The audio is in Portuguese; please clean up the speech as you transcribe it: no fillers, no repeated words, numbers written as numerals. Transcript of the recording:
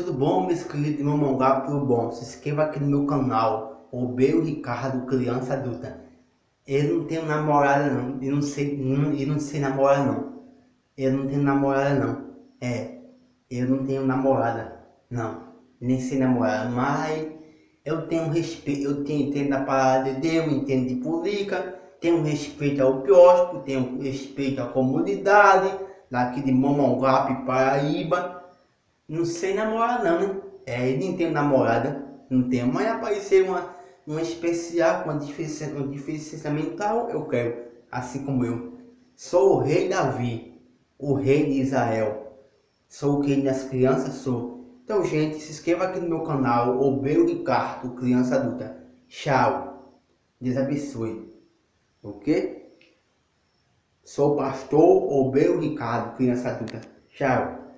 Tudo bom, meus queridos, meu mangá, tudo bom? Se inscreva aqui no meu canal, Obeio Ricardo, criança adulta. Eu não tenho namorada não, eu não sei namorar não. Eu não tenho namorada não. Eu não tenho namorada, não. Nem sei namorar, mas eu tenho respeito, entendo da palavra de Deus, entendo de política, tenho respeito ao quiosque, tenho respeito à comunidade, daqui de Momongape, Paraíba. Não sei namorar não, né? Eu não tenho namorada, não tenho, mas aparecer uma especial com uma deficiência mental, eu quero, assim como eu. Sou o rei Davi, o rei de Israel. Sou o rei das crianças, sou. Então, gente, se inscreva aqui no meu canal, Obeio Ricardo, criança adulta. Tchau. Deus abençoe. Ok? Sou o pastor Obeio Ricardo, criança adulta. Tchau.